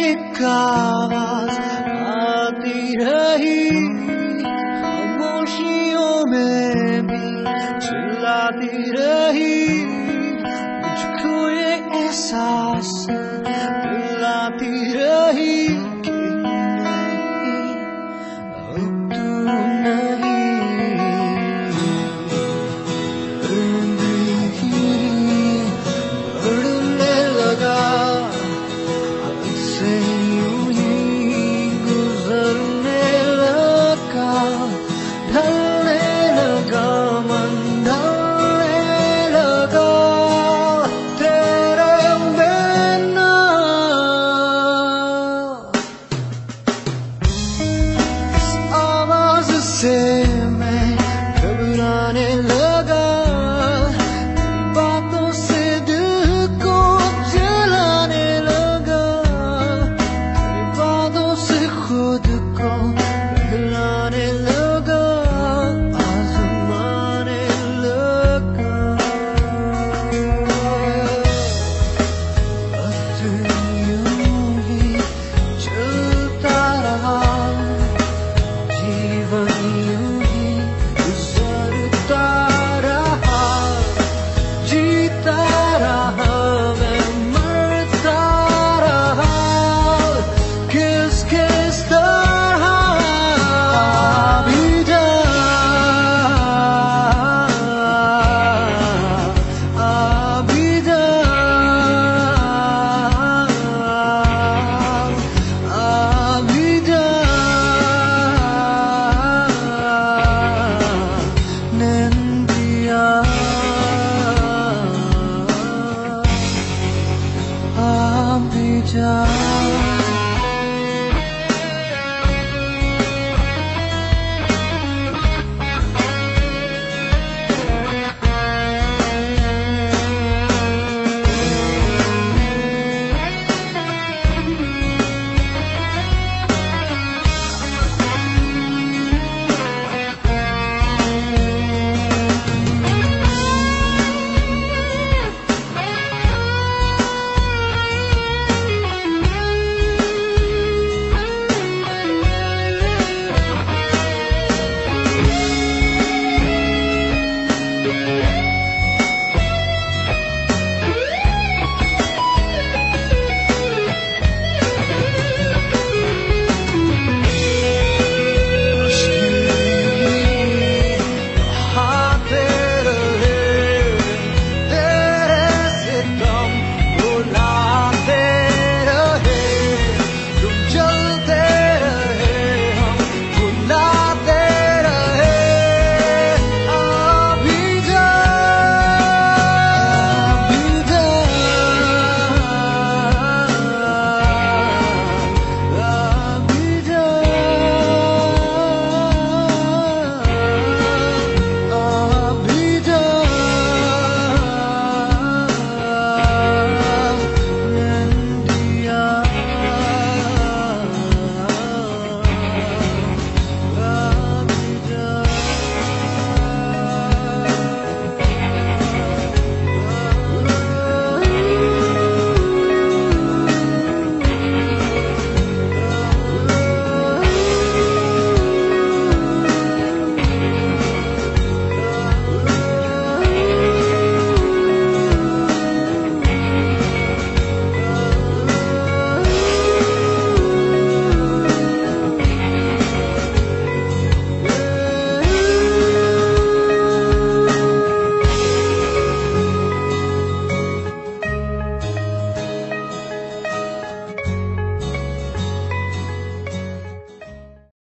एक आवाज आती रही, खामोशियों में भी चिल्लाती रही, मुझको ये एहसास दिलाती रही कि नहीं, अब तू नहीं। जिंदगी बढ़ने लगा, से यूं ही गुजरने लगा, ढलने लगा, मन ढलने लगा तेरे बिना। इस आवाज से मैं घबराने लगा, तेरी बातों से दिल को जलाने लगा, तेरी बातों से खुद को बहलाने लगा, आजमाने लगा। वक्त यूं ही चलता रहा, जीवन यूं ही गुजरता रहा, जीता रहा मैं, मरता रहा किस किस तरह। आबिदा, आबिदा, आबिदा, नंदिया, आबिदा।